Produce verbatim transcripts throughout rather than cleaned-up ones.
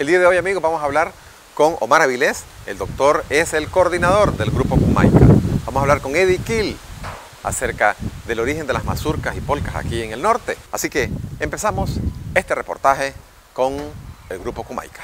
El día de hoy, amigos, vamos a hablar con Omar Avilés. El doctor es el coordinador del grupo Kumaica. Vamos a hablar con Eddie Kill acerca del origen de las mazurcas y polcas aquí en el norte. Así que empezamos este reportaje con el grupo Kumaica.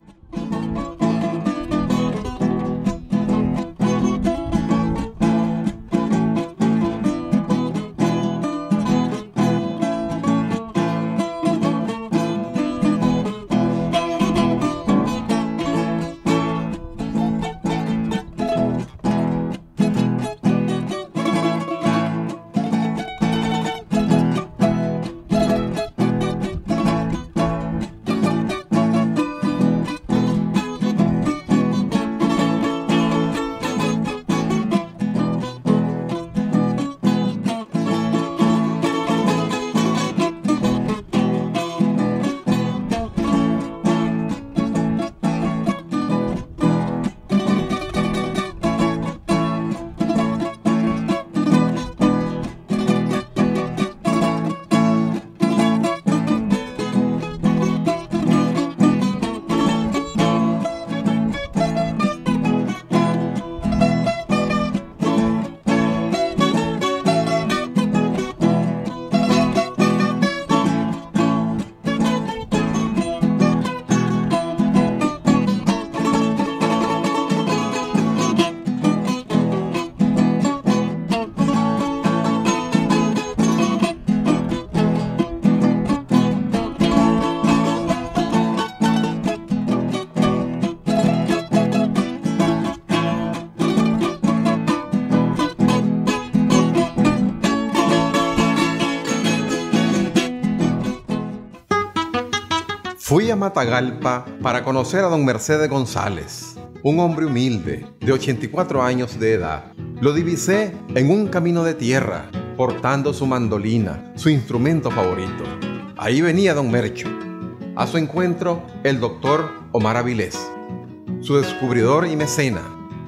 Fui a Matagalpa para conocer a don Mercedes González, un hombre humilde, de ochenta y cuatro años de edad. Lo divisé en un camino de tierra, portando su mandolina, su instrumento favorito. Ahí venía don Mercho. A su encuentro, el doctor Omar Avilés, su descubridor y mecena.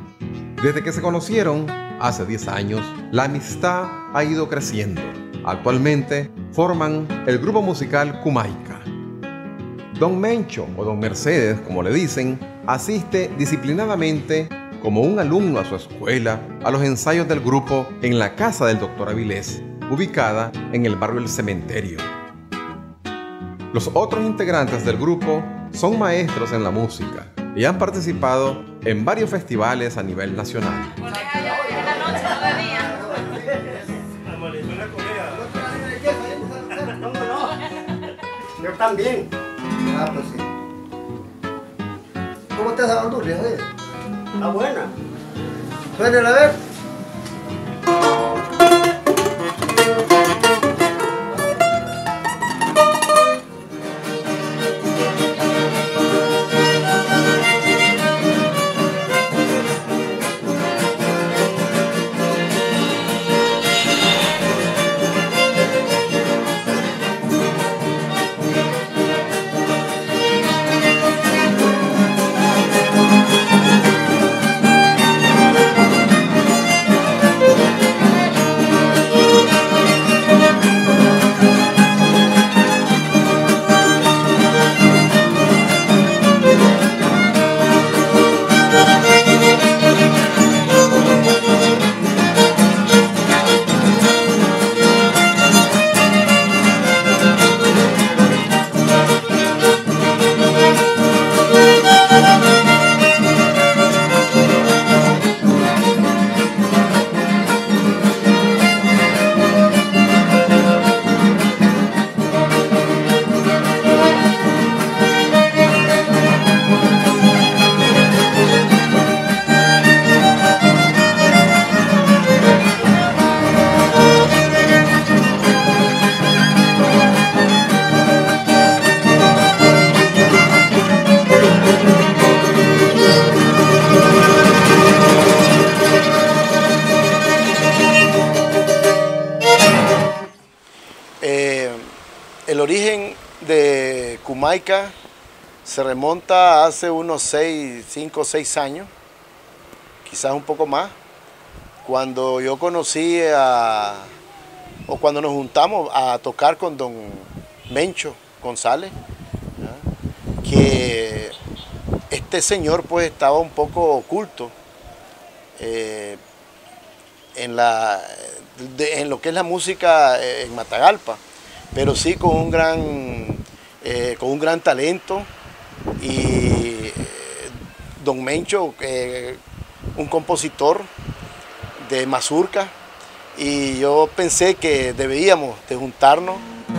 Desde que se conocieron, hace diez años, la amistad ha ido creciendo. Actualmente, forman el grupo musical Kumaica. Don Mencho, o don Mercedes, como le dicen, asiste disciplinadamente como un alumno a su escuela a los ensayos del grupo en la casa del doctor Avilés, ubicada en el barrio El Cementerio. Los otros integrantes del grupo son maestros en la música y han participado en varios festivales a nivel nacional. Yo también. Ah, pues sí. ¿Cómo está esa bandurria? Está buena. Suénela a ver. El origen de Kumaica se remonta a hace unos seis, cinco o seis años, quizás un poco más, cuando yo conocí a, o cuando nos juntamos a tocar con don Mencho González, ¿ya? Que este señor pues estaba un poco oculto eh, en, la, de, en lo que es la música en Matagalpa, pero sí con un gran, eh, con un gran talento. Y eh, don Mencho, eh, un compositor de mazurca, y yo pensé que deberíamos de juntarnos.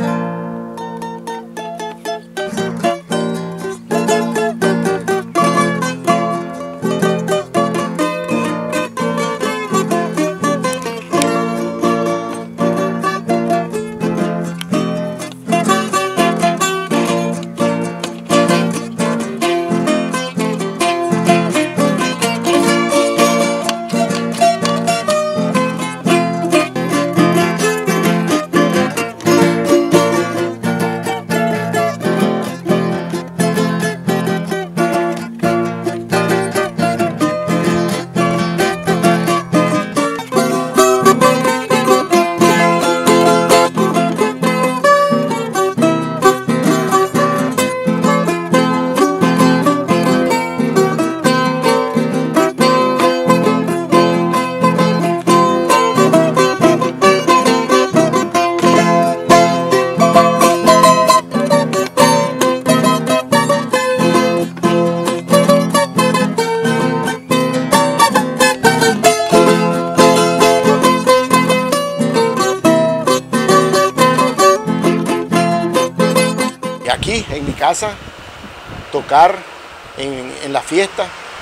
Aquí en mi casa, tocar en, en la fiesta,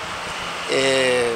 eh,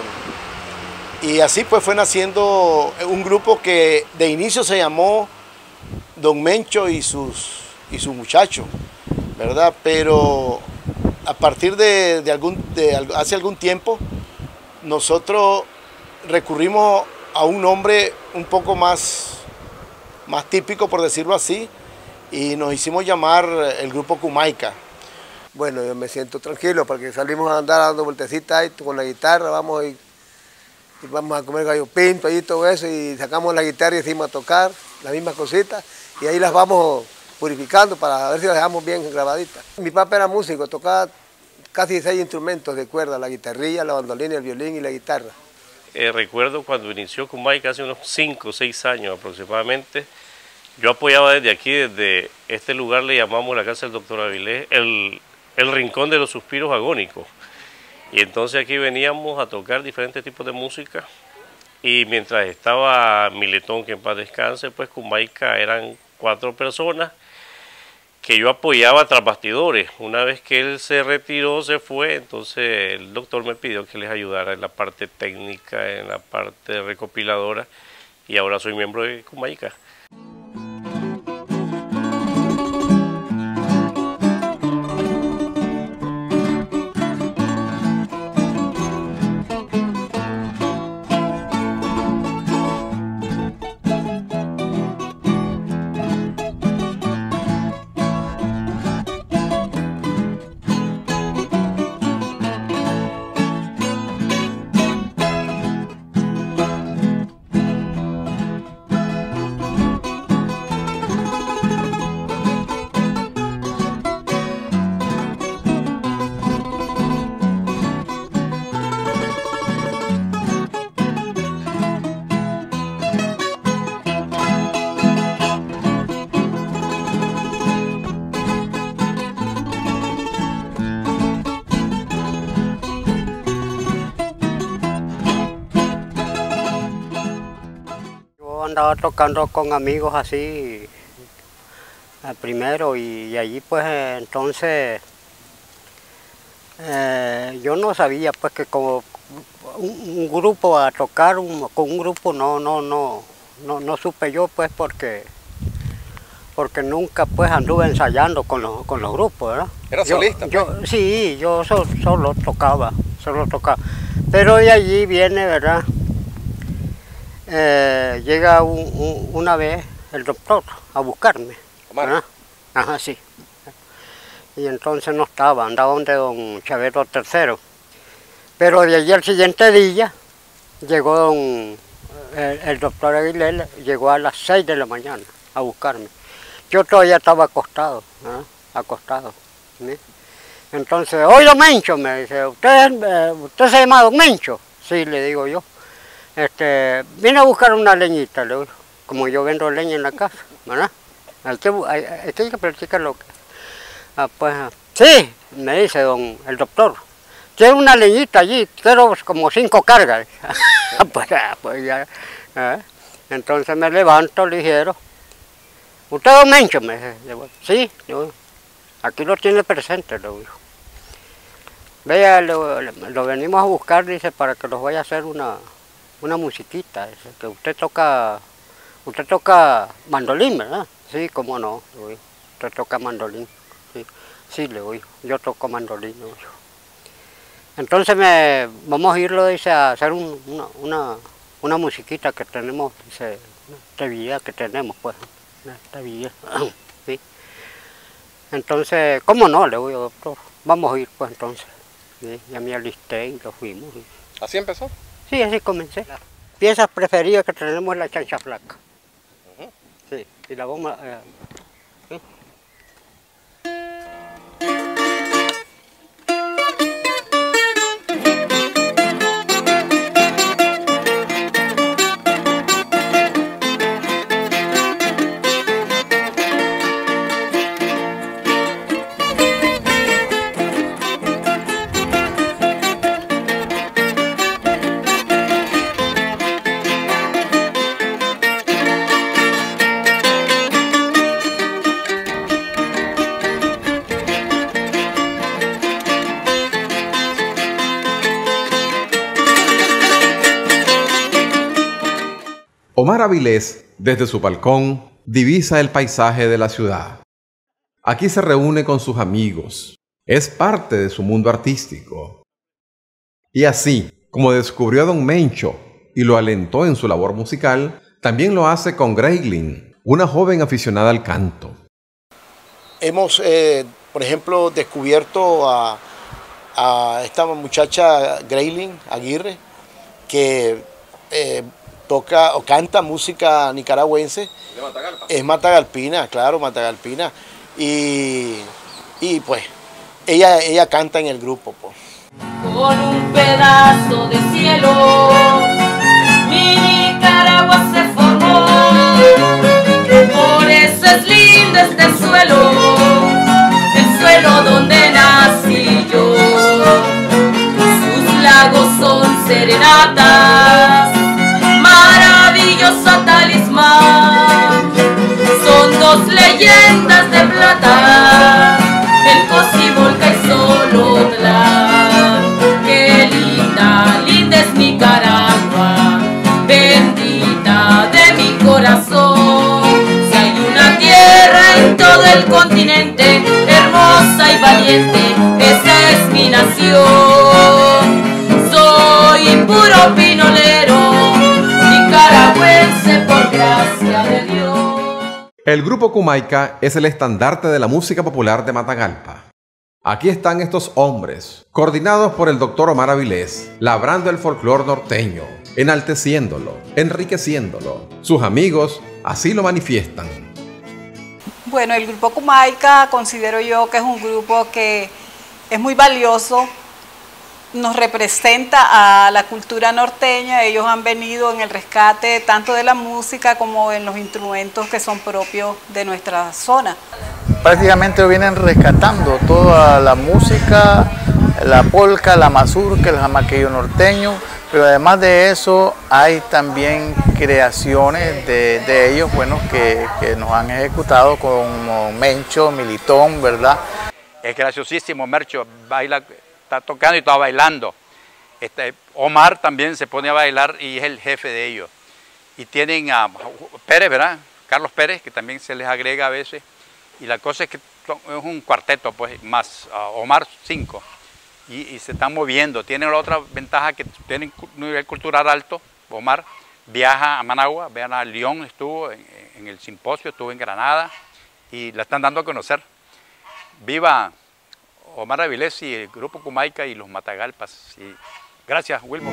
y así pues fue naciendo un grupo que de inicio se llamó Don Mencho y sus, y sus muchachos, ¿verdad? Pero a partir de, de, algún, de hace algún tiempo nosotros recurrimos a un nombre un poco más, más típico, por decirlo así, y nos hicimos llamar el grupo Kumaica. Bueno, yo me siento tranquilo porque salimos a andar dando vueltecitas ahí con la guitarra, vamos, y, y vamos a comer gallo pinto y todo eso, y sacamos la guitarra y decimos a tocar las mismas cositas, y ahí las vamos purificando para ver si las dejamos bien grabaditas. Mi papá era músico, tocaba casi seis instrumentos de cuerda: la guitarrilla, la bandolina, el violín y la guitarra. Eh, recuerdo cuando inició Kumaica hace unos cinco o seis años aproximadamente. Yo apoyaba desde aquí, desde este lugar le llamamos la casa del doctor Avilés, el, el rincón de los suspiros agónicos. Y entonces aquí veníamos a tocar diferentes tipos de música, y mientras estaba Miletón, que en paz descanse, pues Kumaica eran cuatro personas que yo apoyaba tras bastidores. Una vez que él se retiró, se fue, entonces el doctor me pidió que les ayudara en la parte técnica, en la parte recopiladora, y ahora soy miembro de Kumaica. Andaba tocando con amigos así primero, y, y allí pues entonces eh, yo no sabía pues que como un, un grupo a tocar un, con un grupo no no no no no supe yo pues porque porque nunca pues anduve ensayando con los con los grupos, ¿verdad? ¿Era solista? Yo, yo sí, yo so, solo tocaba, solo tocaba, pero de allí viene, ¿verdad? Eh, llega un, un, una vez el doctor a buscarme. ¿Verdad? Ajá, sí. Y entonces no estaba, andaba donde don Chavero tercero. Pero de allí al siguiente día llegó don, el, el doctor Aguilera, llegó a las seis de la mañana a buscarme. Yo todavía estaba acostado, ¿verdad? acostado. ¿sí? Entonces, oye, don Mencho, me dice, ¿usted, eh, ¿usted se llama don Mencho? Sí, le digo yo. Este, vine a buscar una leñita, le digo, como yo vendo leña en la casa, ¿verdad? Hay que, hay, hay que practicar lo que... Ah, pues, sí, me dice don, el doctor, tiene una leñita allí, quiero como cinco cargas. pues, pues ya, ¿eh? Entonces me levanto ligero. ¿Usted don Mencho? Me dice, sí, yo, aquí lo tiene presente, le digo. Vea, lo, lo venimos a buscar, dice, para que los vaya a hacer una, una musiquita, dice, que usted toca, usted toca mandolín, ¿verdad? Sí, cómo no, le digo, usted toca mandolín, sí, sí, le digo, yo toco mandolín, le digo. Entonces me, vamos a irlo, dice, a hacer un, una, una, una musiquita que tenemos, dice, esta vida que tenemos, pues, esta vida, sí. Entonces, ¿cómo no? Le digo, doctor, vamos a ir, pues, entonces. Sí, ya me alisté y lo fuimos. ¿Así empezó? Sí, así comencé. Las piezas preferidas que tenemos es la chancha flaca. Uh-huh. Sí, y la bomba... Eh, ¿sí? Omar Avilés, desde su balcón, divisa el paisaje de la ciudad. Aquí se reúne con sus amigos. Es parte de su mundo artístico. Y así, como descubrió a don Mencho y lo alentó en su labor musical, también lo hace con Graylin, una joven aficionada al canto. Hemos, eh, por ejemplo, descubierto a, a esta muchacha Graylin Aguirre, que eh, toca o canta música nicaragüense. ¿De Matagalpa? Es matagalpina, claro, matagalpina. Y, y pues, ella, ella canta en el grupo, pues. Con un pedazo de cielo, mi Nicaragua se formó. Por eso es lindo este suelo, el suelo donde nací yo. Sus lagos son serenatas, maravilloso talismán. Son dos leyendas de plata, el Cocibolca y Solotla. Qué linda, linda es Nicaragua, bendita de mi corazón. Si hay una tierra en todo el continente, hermosa y valiente, esa es mi nación. Soy puro pinolero, nicaragüense por gracia de Dios. El Grupo Cumaica es el estandarte de la música popular de Matagalpa. Aquí están estos hombres, coordinados por el doctor Omar Avilés, labrando el folclor norteño, enalteciéndolo, enriqueciéndolo. Sus amigos así lo manifiestan. Bueno, el Grupo Cumaica considero yo que es un grupo que es muy valioso, nos representa a la cultura norteña. Ellos han venido en el rescate tanto de la música como en los instrumentos que son propios de nuestra zona. Prácticamente vienen rescatando toda la música, la polca, la mazurca, el jamaquillo norteño, pero además de eso hay también creaciones de, de ellos, bueno, que, que nos han ejecutado como Mencho, Militón, ¿verdad? Es graciosísimo, Mercho, baila, está tocando y está bailando. Este, Omar también se pone a bailar y es el jefe de ellos. Y tienen a Pérez, ¿verdad? Carlos Pérez, que también se les agrega a veces. Y la cosa es que es un cuarteto, pues, más uh, Omar cinco. Y, y se están moviendo. Tienen la otra ventaja que tienen un nivel cultural alto. Omar viaja a Managua, vean a León, estuvo en, en el simposio, estuvo en Granada y la están dando a conocer. Viva Omar Avilés y el Grupo Cumaica y los Matagalpas. Y gracias, Wilmo.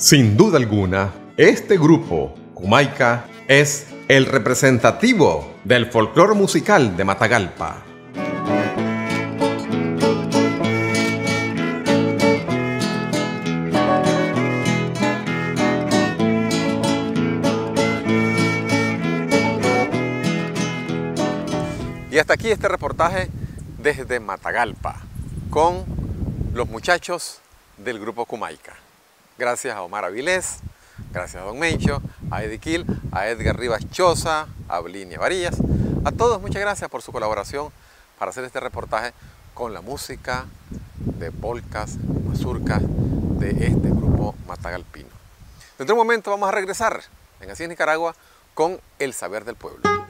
Sin duda alguna, este grupo, Kumaica, es el representativo del folclore musical de Matagalpa. Y hasta aquí este reportaje desde Matagalpa con los muchachos del grupo Kumaica. Gracias a Omar Avilés, gracias a Don Mencho, a Ediquil, a Edgar Rivas Choza, a Blinia Varillas. A todos muchas gracias por su colaboración para hacer este reportaje con la música de polcas, mazurcas de este grupo matagalpino. Dentro de un momento vamos a regresar en Así es Nicaragua con El Saber del Pueblo.